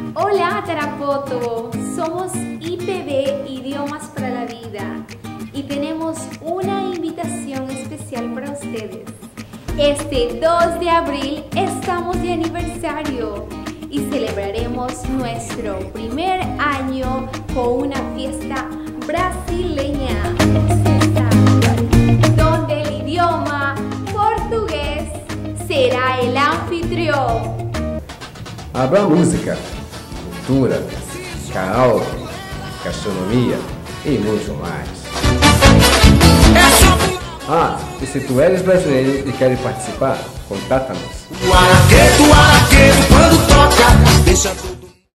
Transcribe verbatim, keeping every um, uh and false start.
Hola Tarapoto, somos I P B Idiomas para la Vida y tenemos una invitación especial para ustedes. Este dos de abril estamos de aniversario y celebraremos nuestro primer año con una fiesta brasileña, donde el idioma portugués será el anfitrión. Habrá música, cultura, karaoke, gastronomia e muito mais. Ah, e se tu eres brasileiro e queres participar, contata-nos. O araqueto, o araqueto, quando toca, deixa